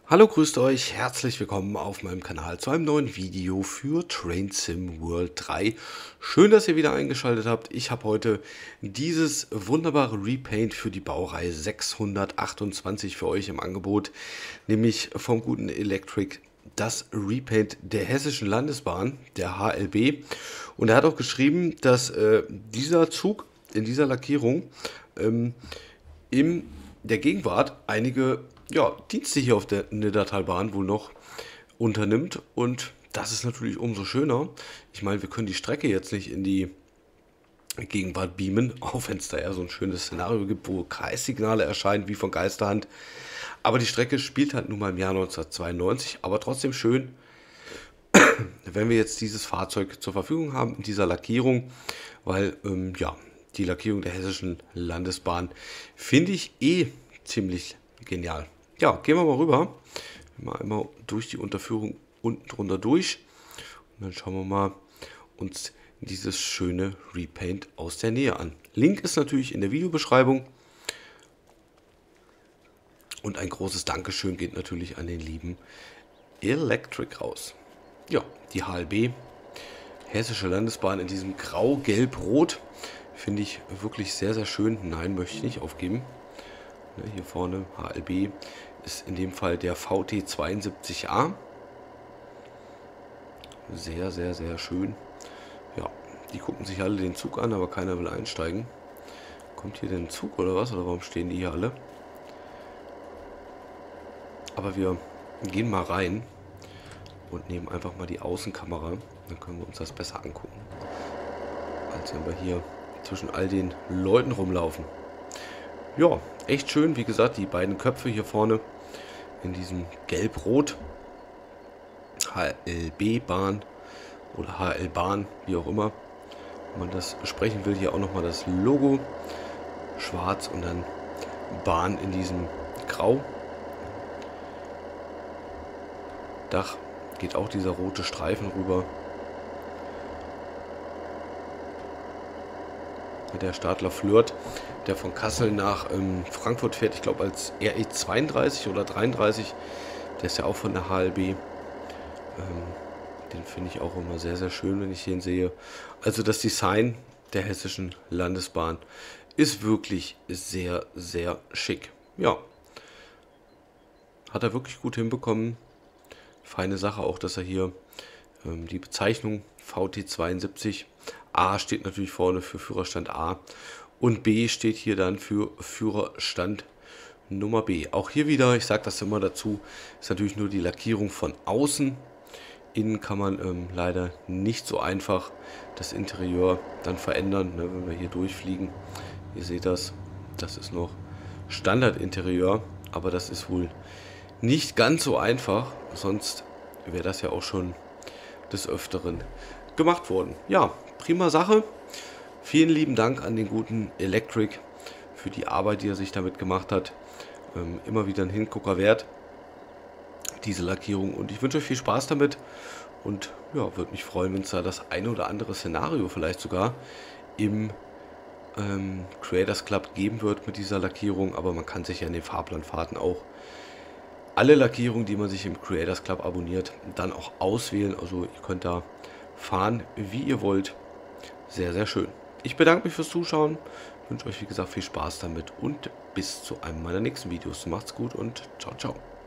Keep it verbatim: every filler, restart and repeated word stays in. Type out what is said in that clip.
Hallo, grüßt euch, herzlich willkommen auf meinem Kanal zu einem neuen Video für Train Sim World drei. Schön, dass ihr wieder eingeschaltet habt. Ich habe heute dieses wunderbare Repaint für die Baureihe sechshundertachtundzwanzig für euch im Angebot, nämlich vom guten Electric, das Repaint der Hessischen Landesbahn, der H L B. Und er hat auch geschrieben, dass äh, dieser Zug in dieser Lackierung ähm, in der Gegenwart einige ja, Dienste hier auf der Niddertalbahn wohl noch unternimmt, und das ist natürlich umso schöner. Ich meine, wir können die Strecke jetzt nicht in die Gegenwart beamen, auch wenn es da eher so ein schönes Szenario gibt, wo Kreissignale erscheinen wie von Geisterhand. Aber die Strecke spielt halt nun mal im Jahr neunzehnhundertzweiundneunzig, aber trotzdem schön, wenn wir jetzt dieses Fahrzeug zur Verfügung haben in dieser Lackierung, weil ähm, ja, die Lackierung der Hessischen Landesbahn finde ich eh ziemlich genial. Ja, gehen wir mal rüber. Mal einmal durch die Unterführung unten drunter durch. Und dann schauen wir mal uns dieses schöne Repaint aus der Nähe an. Link ist natürlich in der Videobeschreibung. Und ein großes Dankeschön geht natürlich an den lieben Electric raus. Ja, die H L B, Hessische Landesbahn in diesem Grau, Gelb, Rot. Finde ich wirklich sehr, sehr schön. Nein, möchte ich nicht aufgeben. Hier vorne H L B ist in dem Fall der V T zweiundsiebzig A. Sehr, sehr, sehr schön. Ja, die gucken sich alle den Zug an, aber keiner will einsteigen. Kommt hier denn ein Zug oder was? Oder warum stehen die hier alle? Aber wir gehen mal rein und nehmen einfach mal die Außenkamera. Dann können wir uns das besser angucken, als wenn wir hier zwischen all den Leuten rumlaufen. Ja, echt schön. Wie gesagt, die beiden Köpfe hier vorne in diesem Gelb-Rot. H L B-Bahn oder H L-Bahn, wie auch immer. Wenn man das sprechen will, hier auch nochmal das Logo. Schwarz und dann Bahn in diesem Grau. Dach geht auch dieser rote Streifen rüber. Der Stadler Flirt, der von Kassel nach ähm, Frankfurt fährt, ich glaube als R E zweiunddreißig oder dreiunddreißig, der ist ja auch von der H L B. Ähm, den finde ich auch immer sehr, sehr schön, wenn ich den sehe. Also das Design der Hessischen Landesbahn ist wirklich sehr, sehr schick. Ja, hat er wirklich gut hinbekommen. Feine Sache auch, dass er hier ähm, die Bezeichnung V T zweiundsiebzig, A steht natürlich vorne für Führerstand A und B steht hier dann für Führerstand Nummer B. Auch hier wieder, ich sage das immer dazu, ist natürlich nur die Lackierung von außen. Innen kann man ähm, leider nicht so einfach das Interieur dann verändern, ne, wenn wir hier durchfliegen. Ihr seht das, das ist noch Standardinterieur, aber das ist wohl nicht ganz so einfach, sonst wäre das ja auch schon des Öfteren gemacht worden. Ja, prima Sache. Vielen lieben Dank an den guten Electric für die Arbeit, die er sich damit gemacht hat. Ähm, immer wieder ein Hingucker wert, diese Lackierung. Und ich wünsche euch viel Spaß damit. Und ja, würde mich freuen, wenn es da das eine oder andere Szenario vielleicht sogar im ähm, Creators Club geben wird mit dieser Lackierung. Aber man kann sich ja in den Fahrplanfahrten auch alle Lackierungen, die man sich im Creators Club abonniert, dann auch auswählen. Also ihr könnt da fahren, wie ihr wollt. Sehr, sehr schön. Ich bedanke mich fürs Zuschauen, wünsche euch wie gesagt viel Spaß damit und bis zu einem meiner nächsten Videos. Macht's gut und ciao, ciao.